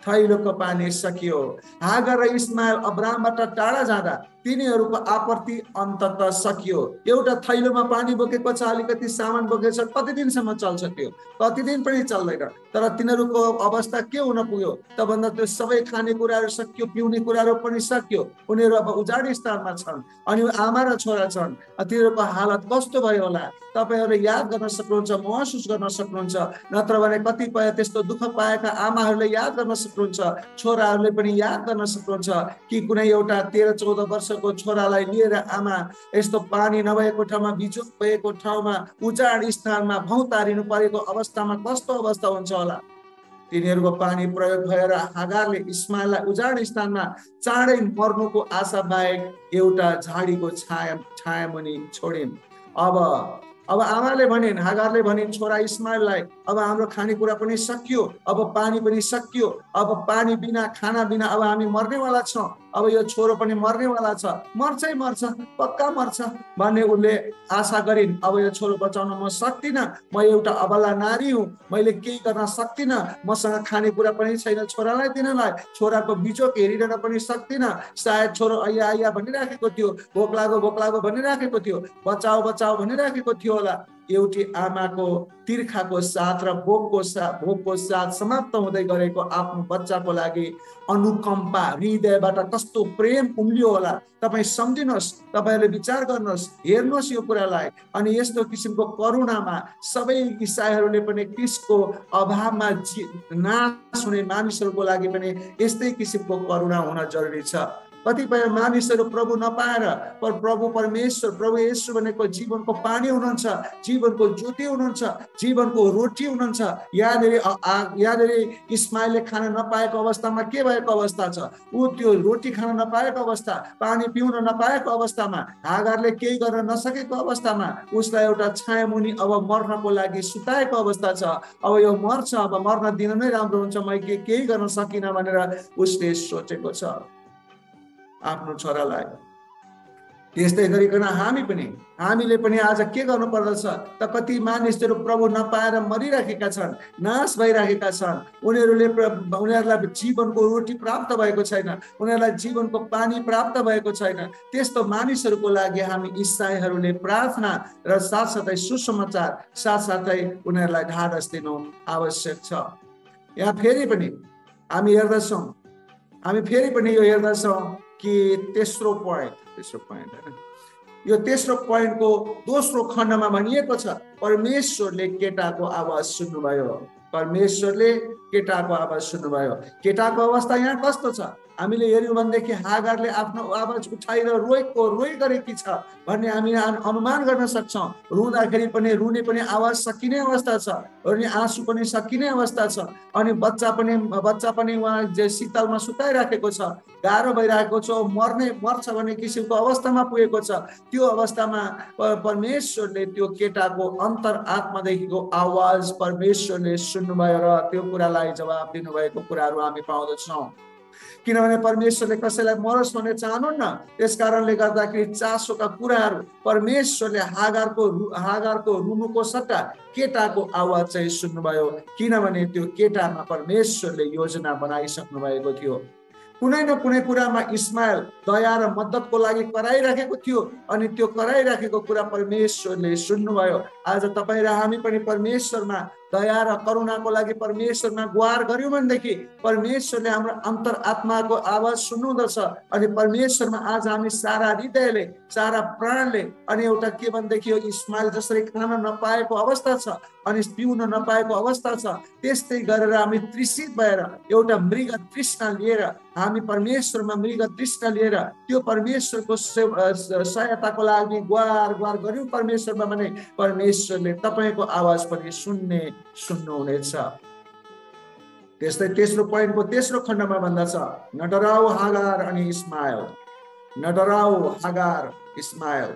थैलोको पानी सकियो। हागर र इस्माइल अब्रामबाट टाढा जाँदा तिनीहरूको आपत्ति अन्ततः सकियो। एउटा थैलोमा पानी बोकेको छ, अलिकति सामान बोकेको छ, कति दिनसम्म चल्छ त्यो? कति दिन पनि चल्दैन। तर तिनीहरूको अवस्था के हुन पुग्यो त भन्दा त्यो सबै खानेकुराहरू सकियो, पिउने कुराहरू पनि सकियो। उनीहरू अब उजाड स्थानमा छन् अनि आमा र छोरा छन्। तिनीहरूको हालत कस्तो भयो होला तपाईँहरूले याद गर्न सक्नुहुन्छ, महसुस गर्न सक्नुहुन्छ। नत्र भने कतिपय त्यस्तो दुःख पाएका आमाहरूले याद गर्न सक्नुहुन्छ, छोराहरूले पनि याद गर्न सक्नुहुन्छ कि कुनै एउटा तेह्र चौध वर्षको छोरालाई लिएर आमा यस्तो पानी नभएको ठाउँमा, बिजोग भएको ठाउँमा, उजाड स्थानमा भौतारिनु परेको अवस्थामा कस्तो अवस्था हुन्छ होला। तिनीहरूको पानी प्रयोग भएर हागारले इस्माइललाई उजाड स्थानमा चाँडै मर्नुको आशा बाहेक एउटा झाडीको छाया छाया मुनि छोडिन्। अब अब आमाले भनिन्, हागारले भनिन् छोरा इस्माइललाई, अब हाम्रो खानेकुरा पनि सकियो, अब पानी पनि सकियो, अब पानी बिना खाना बिना अब हामी मर्नेवाला छौँ, अब यो छोरो पनि मर्नेवाला छ, मर्छै मर्छ, पक्का मर्छ भन्ने उनले आशा गरिन्। अब यो छोरो बचाउन म सक्दिनँ, म एउटा अबला नारी हुँ, मैले केही गर्न सक्दिनँ, मसँग खानेकुरा पनि छैन छोरालाई दिनलाई, छोराको बिजोक हेरिरहन पनि सक्दिनँ। सायद छोरो अಯ್या अಯ್या भनिराखेको थियो, भोक लागो भोक लागो भनिराखेको थियो, बचाऊ बचाऊ भनिराखेको थियो होला। एउटी आमाको तिर्खाको साथ र भोकको साथ भोकको साथ समाप्त हुँदै गरेको आफ्नो बच्चाको लागि अनुकम्पा, हृदयबाट कस्तो प्रेम उम्लियो होला। तपाईँ सम्झिनुहोस्, तपाईँहरूले विचार गर्नुहोस्, हेर्नुहोस् यो कुरालाई। अनि यस्तो किसिमको करुणामा सबै इसाईहरूले पनि क्रिस्टको अभावमा नाश हुने मानिसहरूको लागि पनि यस्तै किसिमको करुणा हुन जरुरी छ। कतिपय मानिसहरू प्रभु नपाएर, पर प्रभु परमेश्वर प्रभु येशू भनेको जीवनको पानी हुनुहुन्छ, जीवनको ज्योति हुनुहुन्छ, जीवनको रोटी हुनुहुन्छ। यहाँनिर यहाँनिर इस्माइलले खान नपाएको अवस्थामा के भएको अवस्था छ? ऊ त्यो रोटी खान नपाएको अवस्था, पानी पिउन नपाएको अवस्थामा, हागारले केही गर्न नसकेको अवस्थामा, उसलाई एउटा छाया मुनि अब मर्नको लागि सुताएको अवस्था छ। अब यो मर्छ, अब मर्न दिन नै राम्रो हुन्छ, म केही गर्न सकिनँ भनेर उसले सोचेको छ आफ्नो छोरालाई। त्यस्तै गरिकन हामी पनि हामीले पनि आज के गर्नु पर्दछ त? कति मानिसहरू प्रभु नपाएर मरिराखेका छन्, नाश भइराखेका छन्। उनीहरूले उनीहरूलाई जीवनको रोटी प्राप्त भएको छैन, उनीहरूलाई जीवनको पानी प्राप्त भएको छैन। त्यस्तो मानिसहरूको लागि हामी इसाईहरूले प्रार्थना र साथसाथै सुसमाचार साथसाथै उनीहरूलाई ढाडस दिनु आवश्यक छ। यहाँ फेरि पनि हामी हेर्दछौँ हामी फेरि पनि यो हेर्दछौँ कि तेस्रो पोइन्ट तेस्रो पोइन्ट होइन यो तेस्रो पोइन्टको दोस्रो खण्डमा भनिएको छ, परमेश्वरले केटाको आवाज सुन्नुभयो। परमेश्वरले केटाको आवाज सुन्नुभयो। केटाको अवस्था यहाँ कस्तो छ? हामीले हेर्यौँ भनेदेखि हागारले आफ्नो आवाज उठाएर रोएको रोइ गरेकी छ भन्ने हामी अनुमान गर्न सक्छौँ। रुँदाखेरि पनि रुने पनि आवाज सकिने अवस्था छ, अनि आँसु पनि सकिने अवस्था छ, अनि बच्चा पनि बच्चा पनि उहाँ जे शीतलमा सुताइराखेको छ, गाह्रो भइरहेको छ, मर्ने मर्छ भन्ने किसिमको अवस्थामा पुगेको छ। त्यो अवस्थामा परमेश्वरले त्यो केटाको अन्तर आत्मादेखिको आवाज परमेश्वरले सुन्नुभयो र त्यो कुरालाई जवाब दिनुभएको कुराहरू हामी पाउँदछौँ। किनभने परमेश्वरले कसैलाई मरोस् भन्ने चाहनुहुन्न, त्यस कारणले गर्दाखेरि चासोका कुराहरू परमेश्वरले हागारको हागारको रुनुको सट्टा केटाको आवाज चाहिँ सुन्नुभयो, किनभने त्यो केटामा परमेश्वरले योजना बनाइसक्नु भएको थियो। कुनै न कुनै कुरामा इस्माइल दया र मद्दतको लागि कराइराखेको थियो, अनि त्यो कराइराखेको कुरा परमेश्वरले सुन्नुभयो। आज तपाईँ र हामी पनि परमेश्वरमा दया र करुणाको लागि परमेश्वरमा गुहार गर्यौँ भनेदेखि परमेश्वरले हाम्रो अन्तर आत्माको आवाज सुन्नुहुँदछ। अनि परमेश्वरमा आज हामी सारा हृदयले, सारा प्राणले, अनि एउटा के भनेदेखि यो इस्माइल जसरी खान नपाएको अवस्था छ अनि पिउन नपाएको अवस्था छ, त्यस्तै गरेर हामी तृषित भएर एउटा मृग तृष्णा लिएर हामी परमेश्वरमा मृग तृष्णा लिएर त्यो परमेश्वरको सहायताको लागि गुहार गुहार गर्यौँ परमेश्वरमा भने परमेश्वरले तपाईँको आवाज पनि सुन्ने सुन्नुहुनेछ। त्यस्तै तेस्रो पोइन्टको तेस्रो खण्डमा भन्दछ, न डराऊ हागार अनि इस्माइल, न डराऊ हागार इस्माइल,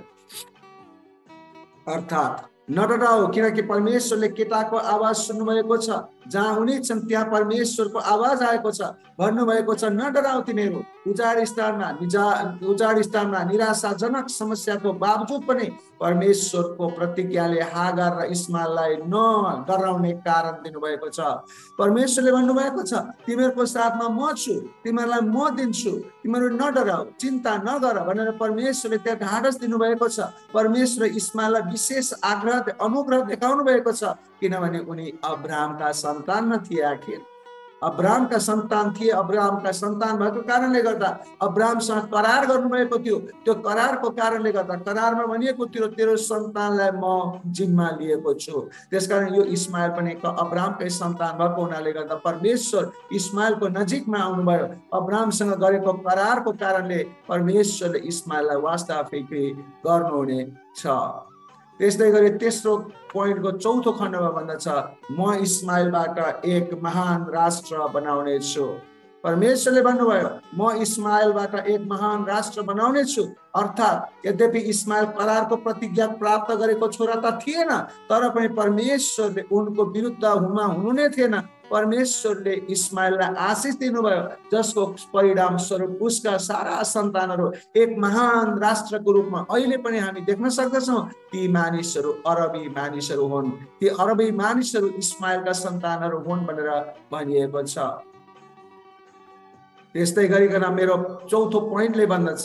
अर्थात् न डराऊ, किनकि परमेश्वरले केटाको आवाज सुन्नुभएको छ। जहाँ उनी छन् त्यहाँ परमेश्वरको आवाज आएको छ। भन्नुभएको छ नडराउ तिमीहरू, उजाड स्थानमा उजाड स्थानमा निराशाजनक समस्याको बावजुद पनि परमेश्वरको प्रतिज्ञाले हागार र इस्माएललाई नडराउने कारण दिनुभएको छ। परमेश्वरले भन्नुभएको छ तिमीहरूको साथमा म छु, तिमीहरूलाई म दिन्छु, तिमीहरू नडराउ, चिन्ता नगर भनेर परमेश्वरले त्यहाँ ढाडस दिनुभएको छ। परमेश्वर इस्माएललाई विशेष आग्रह अनुग्रह देखाउनु भएको छ किनभने उनी अब्राहमका सन्तानमा थिए। आखिर अब्राहमका सन्तान थिए। अब्राहमका सन्तान भएको कारणले गर्दा अब्राहमसँग करार गर्नुभएको थियो। त्यो करारको कारणले गर्दा करारमा भनिएको थियो तेरो सन्तानलाई म जिम्मा लिएको छु। त्यसकारण यो इस्माएल पनि अब्राहमकै सन्तान भएको हुनाले गर्दा परमेश्वर इस्माएलको नजिकमा आउनुभयो। अब्राहमसँग गरेको करारको कारणले परमेश्वरले इस्माएललाई वास्तविक गर्नुहुने छ। त्यस्तै गरी तेस्रो पोइन्टको चौथो खण्डमा भन्दछ म इस्माएलबाट एक महान राष्ट्र बनाउने छु। परमेश्वरले भन्नुभयो म इस्माएलबाट एक महान राष्ट्र बनाउने छु। अर्थात् यद्यपि इस्माएल करारको प्रतिज्ञा प्राप्त गरेको छोरा त थिएन, तर पनि परमेश्वरले उनको विरुद्ध हुमा हुनु नै थिएन। परमेश्वरले इस्माएललाई आशिष दिनुभयो जसको परिणाम स्वरूप उसका सारा सन्तानहरू एक महान राष्ट्रको रूपमा अहिले पनि हामी देख्न सक्दछौँ। ती मानिसहरू अरबी मानिसहरू हुन्। ती अरबी मानिसहरू इस्माएलका सन्तानहरू हुन् भनेर भनिएको छ। त्यस्तै गरिकन मेरो चौथो पोइन्टले भन्दछ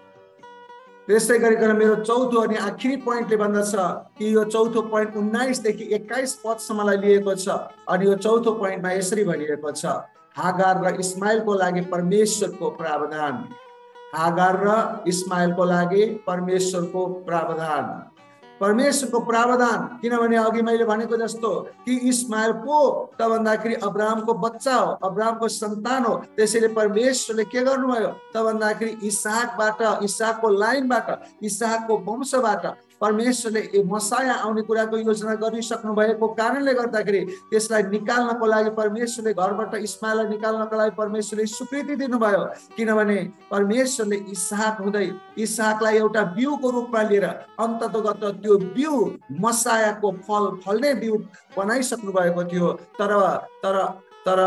त्यस्तै गरिकन मेरो चौथो अनि आखिरी पोइन्टले भन्दछ कि यो चौथो पोइन्ट उन्नाइसदेखि एक्काइस पदसम्मलाई लिएको छ। अनि यो चौथो पोइन्टमा यसरी भनिएको छ हागार र इस्माएलको लागि परमेश्वरको प्रावधान। हागार र इस्माएलको लागि परमेश्वरको प्रावधान। परमेश्वरको प्रावधान किनभने अघि मैले भनेको जस्तो कि इस्माएल को त भन्दाखेरि अब्राहमको बच्चा हो, अब्राहमको सन्तान हो। त्यसैले परमेश्वरले के गर्नुभयो त भन्दाखेरि इसहाकबाट, इसहाकको लाइनबाट, इसहाकको वंशबाट परमेश्वरले मसाया आउने कुराको योजना गरिसक्नु भएको कारणले गर्दाखेरि त्यसलाई निकाल्नको लागि परमेश्वरले घरबाट इस्माएललाई निकाल्नको लागि परमेश्वरले स्वीकृति दिनुभयो। किनभने परमेश्वरले इसहाक हुँदै इसहाकलाई एउटा बिउको रूपमा लिएर अन्ततगत त्यो बिउ मसायाको फल फल्ने बिउ बनाइसक्नु भएको थियो। तर तर तर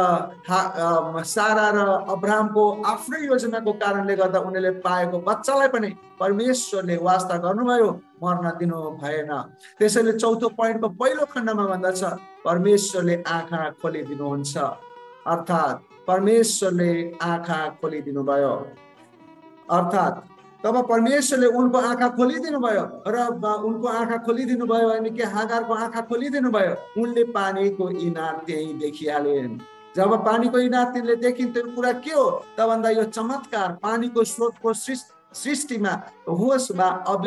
सारा र अब्राहमको आफ्नै योजनाको कारणले गर्दा उनीहरूले पाएको बच्चालाई पनि परमेश्वरले वास्ता गर्नुभयो, मर्न दिनु भएन। त्यसैले चौथो पोइन्टको पहिलो खण्डमा भन्दछ परमेश्वरले आँखा खोलिदिनुहुन्छ। अर्थात् परमेश्वरले आँखा खोलिदिनु भयो। अर्थात् तब परमेश्वरले उनको आँखा खोलिदिनु भयो र उनको आँखा खोलिदिनु भयो अनि के हागारको आँखा खोलिदिनु भयो। उनले पानीको इनार त्यही देखिहालिन्। जब पानीको इनार तिनले देखिन् त्यो कुरा के हो त भन्दा यो चमत्कार पानीको स्रोतको सृष्टिमा होस् वा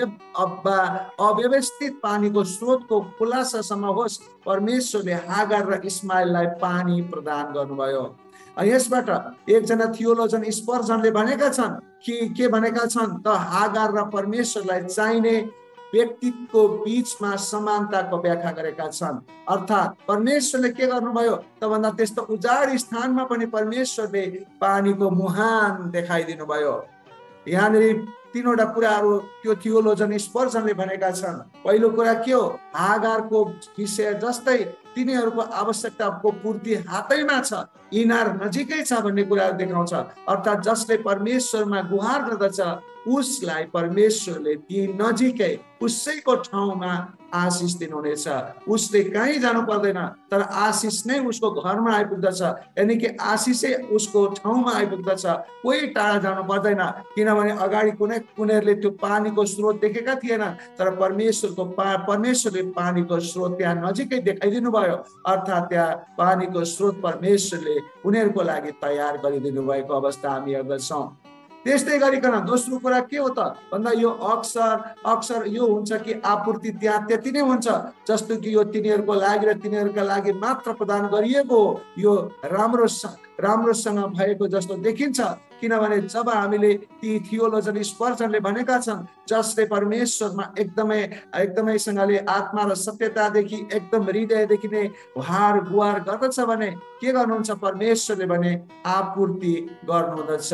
अव्यवस्थित पानीको स्रोतको खुलासासम्म होस्, परमेश्वरले हागार र इस्माएललाई पानी प्रदान गर्नुभयो। यसबाट एकजना थियोलोजन स्पर्जनले भनेका छन् कि के भनेका छन् त हागार र परमेश्वरलाई चाहिने व्यक्तिको बीचमा समानताको व्याख्या गरेका छन्। अर्थात् परमेश्वरले के गर्नुभयो त भन्दा त्यस्तो उजाड स्थानमा पनि परमेश्वरले पानीको मुहान देखाइदिनु भयो। यहाँनिर तीनवटा कुराहरू त्यो थियोलोजन स्पर्जनले भनेका छन्। पहिलो कुरा के हो, हागारको विषय जस्तै तिनीहरूको आवश्यकताको पूर्ति हातैमा छ, इनार नजिकै छ भन्ने कुराहरू देखाउँछ। अर्थात् जसले परमेश्वरमा गुहार गर्दछ उसलाई परमेश्वरले ती नजिकै उसैको ठाउँमा आशिष दिनुहुनेछ। उसले कहीँ जानु पर्दैन तर आशिष नै उसको घरमा आइपुग्दछ, यानि कि आशिषै उसको ठाउँमा आइपुग्दछ। कोही टाढा जानु पर्दैन किनभने अगाडि कुनै उनीहरूले त्यो पानीको स्रोत देखेका थिएन, तर परमेश्वरको पा परमेश्वरले पानीको स्रोत त्यहाँ नजिकै देखाइदिनु भयो। अर्थात् त्यहाँ पानीको स्रोत परमेश्वरले उनीहरूको लागि तयार गरिदिनु भएको अवस्था हामी हेर्दछौँ। त्यस्तै गरिकन दोस्रो कुरा के हो त भन्दा यो अक्सर अक्सर यो हुन्छ कि आपूर्ति त्यहाँ त्यति नै हुन्छ जस्तो कि यो तिनीहरूको लागि र तिनीहरूका लागि मात्र प्रदान गरिएको हो। यो राम्रो राम्रोसँग भएको जस्तो देखिन्छ किनभने जब हामीले ती थियोलोजन स्पर्जनले भनेका छन् जसले परमेश्वरमा एकदमै एकदमैसँगले आत्मा र सत्यतादेखि एकदम हृदयदेखि नै हार गुहार गर्दछ भने के गर्नुहुन्छ परमेश्वरले भने आपूर्ति गर्नुहुँदछ।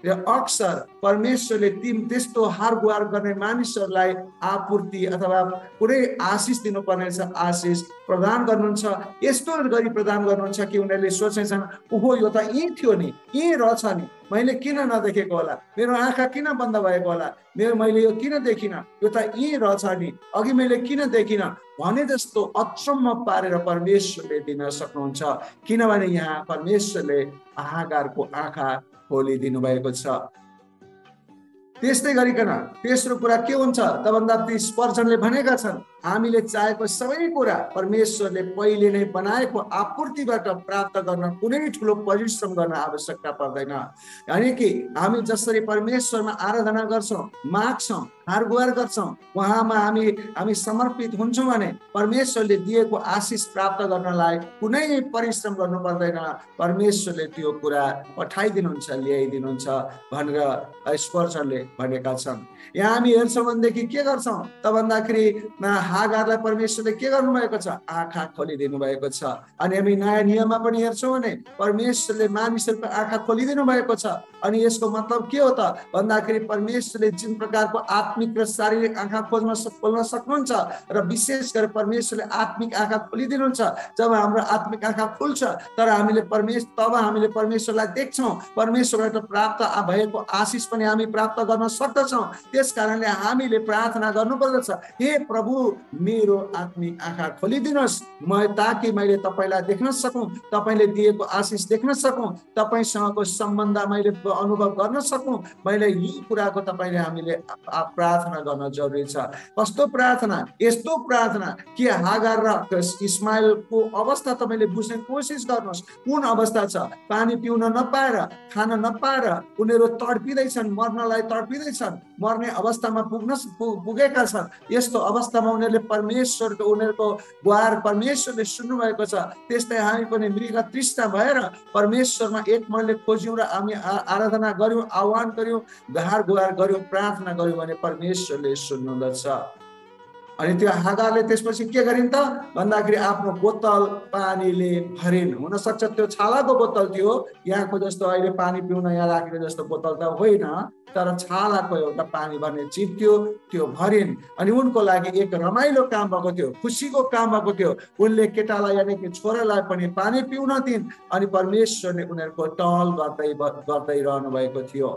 र अक्सर परमेश्वरले तिम त्यस्तो हार गुहार गर्ने मानिसहरूलाई आपूर्ति अथवा कुनै आशिष दिनुपर्ने छ, आशिष प्रदान गर्नुहुन्छ। यस्तो गरी प्रदान गर्नुहुन्छ कि उनीहरूले सोचेछन् ओहो यो त यही थियो नि, यही रहेछ नि, मैले किन नदेखेको होला, मेरो आँखा किन बन्द भएको होला, मेरो मैले यो किन देखिनँ, यो त यही रहेछ नि, अघि मैले किन देखिनँ भने जस्तो अचम्म पारेर परमेश्वरले दिन सक्नुहुन्छ। किनभने यहाँ परमेश्वरले हागारको आँखा खोलिदिनु भएको छ। त्यस्तै गरिकन तेस्रो कुरा के हुन्छ त भन्दा ती स्पर्जनले भनेका छन् हामीले चाहेको सबै कुरा परमेश्वरले पहिले नै बनाएको आपूर्तिबाट प्राप्त गर्न कुनै ठुलो परिश्रम गर्न आवश्यकता पर्दैन। यानी कि हामी जसरी परमेश्वरमा आराधना गर्छौँ, माग्छौँ, हारगुहार गर्छौँ, उहाँमा हामी हामी समर्पित हुन्छौँ भने परमेश्वरले दिएको आशिष प्राप्त गर्नलाई कुनै परिश्रम गर्नु पर्दैन। परमेश्वरले त्यो कुरा पठाइदिनुहुन्छ, ल्याइदिनुहुन्छ भनेर स्पर्जनले भनेका छन्। यहाँ हामी हेर्छौँ भनेदेखि के गर्छौँ त भन्दाखेरि हागारलाई परमेश्वरले के गर्नुभएको छ, आँखा खोलिदिनु भएको छ। अनि हामी नयाँ नियममा पनि हेर्छौँ भने परमेश्वरले मानिसहरूको आँखा खोलिदिनु भएको छ। अनि यसको मतलब के हो त भन्दाखेरि परमेश्वरले जुन प्रकारको आत्मिक र शारीरिक आँखा खोज्न खोल्न सक्नुहुन्छ र विशेष गरी परमेश्वरले आत्मिक आँखा खोलिदिनुहुन्छ। जब हाम्रो आत्मिक आँखा खुल्छ तर हामीले परमेश्वर तब हामीले परमेश्वरलाई देख्छौँ, परमेश्वरबाट प्राप्त भएको आशिष पनि हामी प्राप्त गर्न सक्दछौँ। त्यस कारणले हामीले प्रार्थना गर्नुपर्दछ, हे प्रभु मेरो आत्मिक आँखा खोलिदिनुहोस्, म ताकि मैले तपाईँलाई देख्न सकौँ, तपाईँले दिएको आशिष देख्न सकौँ, तपाईँसँगको सम्बन्ध मैले अनुभव गर्न सकौँ। मैले यी कुराको तपाईँले हामीले प्रार्थना गर्न जरुरी छ। कस्तो प्रार्थना? यस्तो प्रार्थना कि हागार र इस्माइलको अवस्था तपाईँले बुझ्ने कोसिस गर्नुहोस्। कुन अवस्था छ? पानी पिउन नपाएर, खान नपाएर उनीहरू तडपिँदैछन्, मर्नलाई तडपिँदैछन्, मर्ने अवस्थामा पुग्न पुगेका छन्। यस्तो अवस्थामा उनीहरूले परमेश्वरको उनीहरूको गुहार परमेश्वरले सुन्नु भएको छ। त्यस्तै हामी पनि मृग तृष्णा भएर परमेश्वरमा एक मनले खोज्यौँ र हामी आराधना गर्यौँ, आह्वान गर्यौँ, हार गुहार गर्यौँ, प्रार्थना गर्यौँ भने परमेश्वरले सुन्नुहुँदछ। अनि त्यो हागारले त्यसपछि के गरिन् त भन्दाखेरि आफ्नो बोतल पानीले भरिन्। हुनसक्छ त्यो छालाको बोतल थियो, यहाँको जस्तो अहिले पानी पिउन यहाँ राखेको जस्तो बोतल त होइन, तर छालाको एउटा पानी भर्ने चिज थियो, त्यो भरिन्। अनि उनको लागि एक रमाइलो काम भएको थियो, खुसीको काम भएको थियो। उनले केटालाई यानि कि छोरालाई पनि पानी पिउन दिन् अनि परमेश्वरले उनीहरूको टहल गर्दै गर्दै रहनु भएको थियो।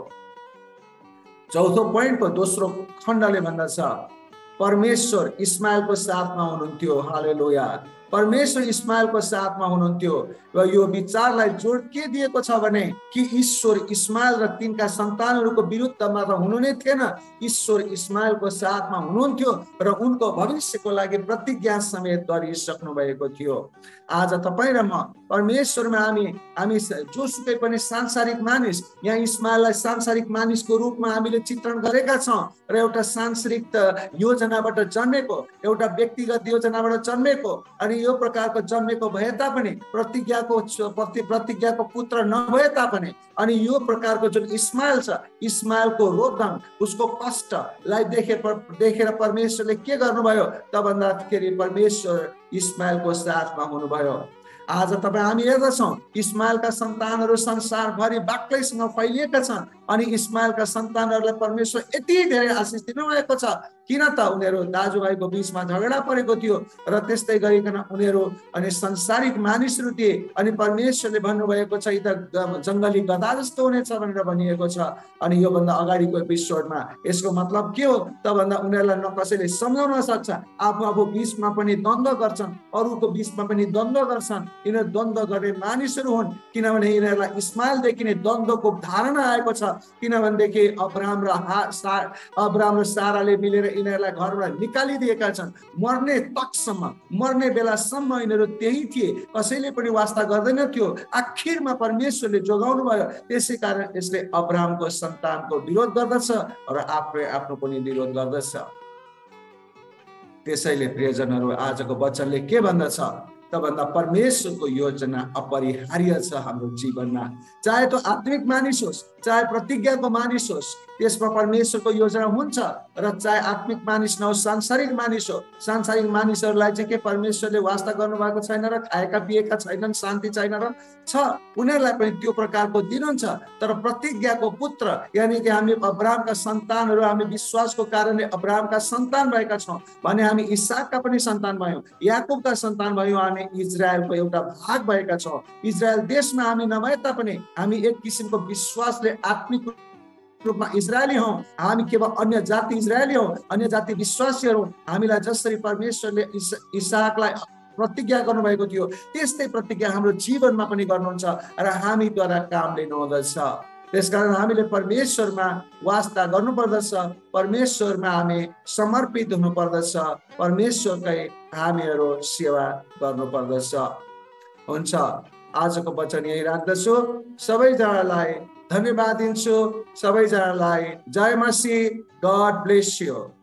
चौथो पोइन्टको दोस्रो खण्डले भन्दछ परमेश्वर इस्माइलको साथमा हुनुहुन्थ्यो। हालेलुया। परमेश्वर इस्माइलको साथमा हुनुहुन्थ्यो र यो विचारलाई जोड के दिएको छ भने कि ईश्वर इस्माइल र तिनका सन्तानहरूको विरुद्धमा त हुनु नै थिएन, ईश्वर इस्माइलको साथमा हुनुहुन्थ्यो र उनको भविष्यको लागि प्रतिज्ञा समेत गरिसक्नु भएको थियो। आज तपाईँ र म परमेश्वरमा हामी हामी जोसुकै पनि सांसारिक मानिस, यहाँ इस्माइललाई सांसारिक मानिसको रूपमा हामीले चित्रण गरेका छौँ र एउटा सांसारिक योजनाबाट जन्मेको, एउटा व्यक्तिगत योजनाबाट जन्मेको अनि यो प्रकारको जन्मेको भए तापनि प्रतिज्ञाको प्रति प्रतिज्ञाको पुत्र नभए तापनि अनि यो प्रकारको जुन इस्माइल छ, इस्माइलको रोदन, उसको कष्टलाई देखेर देखेर परमेश्वरले के गर्नुभयो त भन्दाखेरि परमेश्वर इस्माइलको साथमा हुनुभयो। आज तपाईँ हामी हेर्दछौँ इस्माइलका सन्तानहरू संसारभरि बाक्लैसँग फैलिएका छन् अनि इस्माइलका सन्तानहरूलाई परमेश्वर यति धेरै आशिष दिनुभएको छ। किन त उनीहरू दाजुभाइको बिचमा झगडा परेको थियो र त्यस्तै गरिकन उनीहरू अनि संसारिक मानिसहरू थिए अनि परमेश्वरले भन्नुभएको छ यी त जङ्गली गधा जस्तो हुनेछ भनेर भनिएको छ। अनि योभन्दा अगाडिको एपिसोडमा यसको मतलब के हो त भन्दा उनीहरूलाई न कसैले सम्झाउन सक्छ, आफू आफू बिचमा पनि द्वन्द्व गर्छन्, अरूको बिचमा पनि द्वन्द्व गर्छन्। यिनीहरू द्वन्द्व गर्ने मानिसहरू हुन् किनभने यिनीहरूलाई इस्माइलदेखि नै द्वन्द्वको धारणा आएको छ। किनभनेदेखि अब्राहम र अब्राहम र साराले मिलेर यिनीहरूलाई घरबाट निकालिदिएका छन्। मर्ने तकसम्म, मर्ने बेलासम्म यिनीहरू त्यही थिए, कसैले पनि वास्ता गर्दैन थियो। आखिरमा परमेश्वरले जोगाउनु भयो। त्यसै कारण यसले अब्राहमको सन्तानको विरोध गर्दछ र आफै आफ्नो पनि विरोध गर्दछ। त्यसैले प्रियजनहरू आजको वचनले के भन्दछ तबभन्दा परमेश्वरको योजना अपरिहार्य छ हाम्रो जीवनमा। चाहे त्यो आत्मिक मानिस होस्, चाहे प्रतिज्ञाको मानिस होस्, त्यसमा परमेश्वरको योजना हुन्छ। र चाहे आत्मिक मानिस नहोस्, सांसारिक मानिस हो, सांसारिक मानिसहरूलाई चाहिँ के परमेश्वरले वास्ता गर्नुभएको छैन र खाएका पिएका छैनन्, शान्ति छैन र छ, उनीहरूलाई पनि त्यो प्रकारको दिनुहुन्छ। तर प्रतिज्ञाको पुत्र यानि कि हामी अब्राहमका सन्तानहरू, हामी विश्वासको कारणले अब्राहमका सन्तान भएका छौँ भने हामी इसाकका पनि सन्तान भयौँ, याकुबका सन्तान भयौँ, हामी इजरायलको एउटा भाग भएका छौँ। इजरायल देशमा हामी नभए तापनि हामी एक किसिमको विश्वासले आत्मिक रूपमा इजरायली हौँ। हामी केवल अन्य जाति इजरायली हौँ, अन्य जाति विश्वासीहरू। हामीलाई जसरी परमेश्वरले इसाकलाई प्रतिज्ञा गर्नुभएको थियो त्यस्तै प्रतिज्ञा हाम्रो जीवनमा पनि गर्नुहुन्छ र हामीद्वारा काम लिनुहुँदछ। त्यसकारण हामीले परमेश्वरमा वास्ता गर्नुपर्दछ, परमेश्वरमा हामी समर्पित हुनुपर्दछ, परमेश्वरकै हामीहरू सेवा गर्नुपर्दछ। हुन्छ, आजको वचन यही राख्दछु। सबैजनालाई धन्यवाद दिन्छु। सबैजनालाई जय मसीह। God bless you.